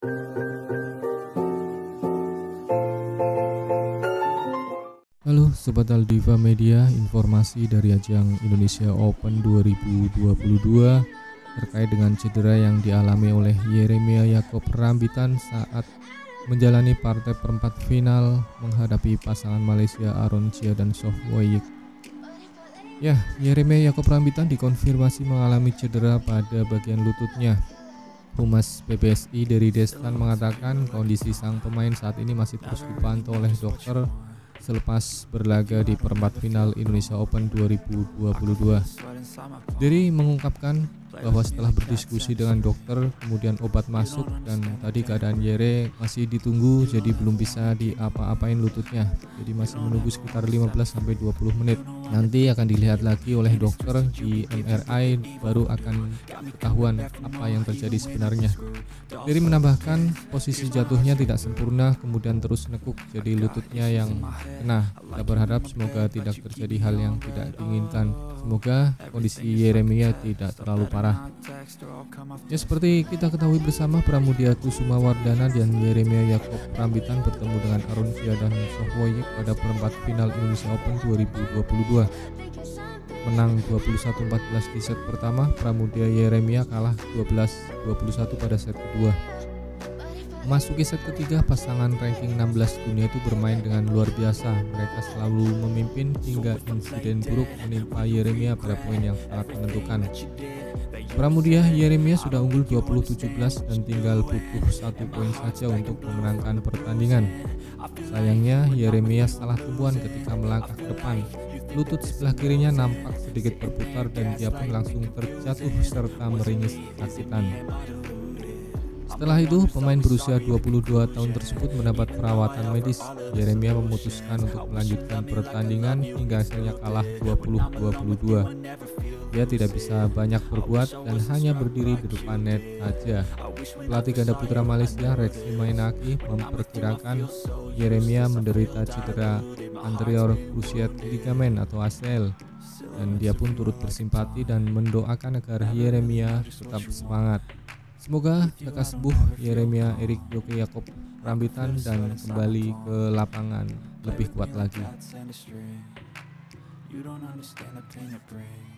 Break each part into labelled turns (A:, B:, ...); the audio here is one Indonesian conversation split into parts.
A: Halo Sobat Aldiva Media, informasi dari ajang Indonesia Open 2022 terkait dengan cedera yang dialami oleh Yeremia Yakob Rambitan saat menjalani partai perempat final menghadapi pasangan Malaysia Aaron Chia dan Soh Wei Yik. Ya, Yeremia Yakob Rambitan dikonfirmasi mengalami cedera pada bagian lututnya. Humas PBSI Dery Destan mengatakan kondisi sang pemain saat ini masih terus dipantau oleh dokter selepas berlaga di perempat final Indonesia Open 2022. Dery mengungkapkan bahwa setelah berdiskusi dengan dokter, kemudian obat masuk dan tadi keadaan Yere masih ditunggu, jadi belum bisa diapa-apain lututnya. Jadi masih menunggu sekitar 15-20 menit. Nanti akan dilihat lagi oleh dokter di MRI, baru akan ketahuan apa yang terjadi sebenarnya. Dery menambahkan posisi jatuhnya tidak sempurna, kemudian terus nekuk, jadi lututnya yang kena. Kita berharap semoga tidak terjadi hal yang tidak diinginkan. Semoga kondisi Yeremia tidak terlalu parah. Ya, seperti kita ketahui bersama, Pramudia Kusuma Wardana dan Yeremia Yakob Rambitan bertemu dengan Aaron Chia dan Soh Wei Yik pada perempat final Indonesia Open 2022. Menang 21-14 di set pertama, Pramudia Yeremia kalah 12-21 pada set kedua. Memasuki set ketiga, pasangan ranking 16 dunia itu bermain dengan luar biasa. Mereka selalu memimpin hingga insiden buruk menimpa Yeremia pada poin yang sangat menentukan. Pramudia Yeremia sudah unggul 20-17 dan tinggal butuh 1 poin saja untuk memenangkan pertandingan. Sayangnya Yeremia salah tumpuan ketika melangkah ke depan. Lutut sebelah kirinya nampak sedikit berputar dan dia pun langsung terjatuh serta meringis kesakitan. Setelah itu, pemain berusia 22 tahun tersebut mendapat perawatan medis. Yeremia memutuskan untuk melanjutkan pertandingan hingga akhirnya kalah 20-22. Dia tidak bisa banyak berbuat dan hanya berdiri di depan net saja. Pelatih ganda putra Malaysia, Reksi Mainaki, memperkirakan Yeremia menderita cedera anterior cruciate ligament atau ACL. Dan dia pun turut bersimpati dan mendoakan agar Yeremia tetap semangat. Semoga lekas sembuh Yeremia Erik Joke Yakob Rambitan dan kembali ke lapangan lebih kuat lagi.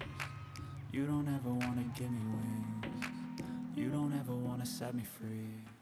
A: You don't ever wanna give me wings. You don't ever wanna set me free.